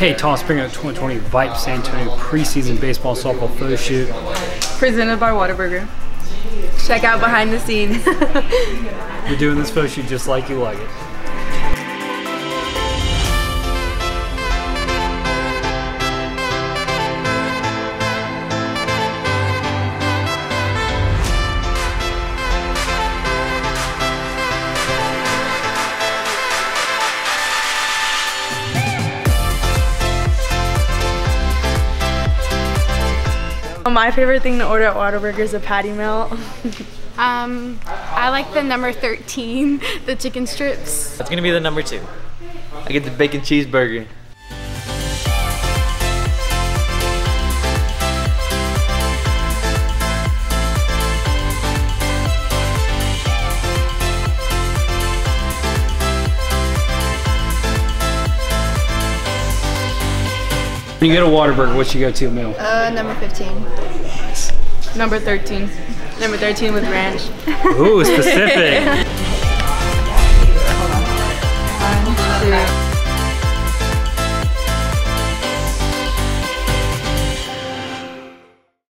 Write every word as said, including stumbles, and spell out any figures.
Hey, Tom Springer at twenty twenty V Y P E San Antonio preseason baseball softball photo shoot. Presented by Whataburger. Check out behind the scenes. We're doing this photo shoot just like you like it. My favorite thing to order at Whataburger is a patty melt. um, I like the number thirteen, the chicken strips. That's gonna be the number two. I get the bacon cheeseburger. When you go to Whataburger, what's your go-to meal? Uh, number fifteen. Nice. Number thirteen. Number thirteen with ranch. Ooh, specific.